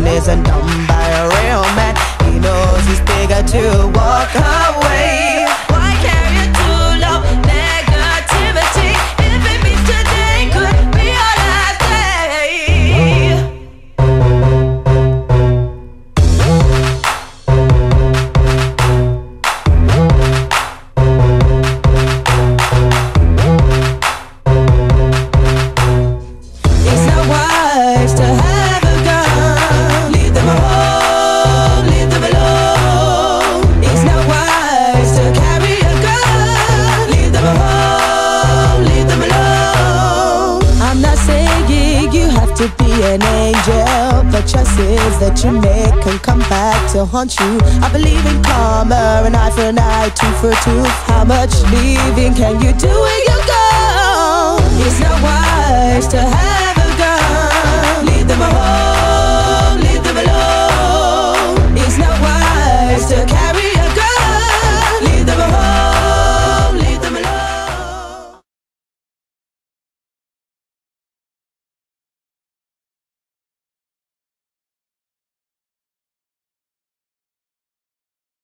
isn't done by a real man. He knows he's bigger to walk away. Why carry it too low? Negativity, if it means today could be our last day. It's not wise to have a gun. Leave them alone, leave them alone. It's not wise to carry a gun. Leave them alone, leave them alone. I'm not saying you have to be an angel, but choices that you make can come back to haunt you. I believe in karma, an eye for an eye, tooth for a tooth. How much leaving can you do when you go? It's not wise to have a gun. Leave them alone.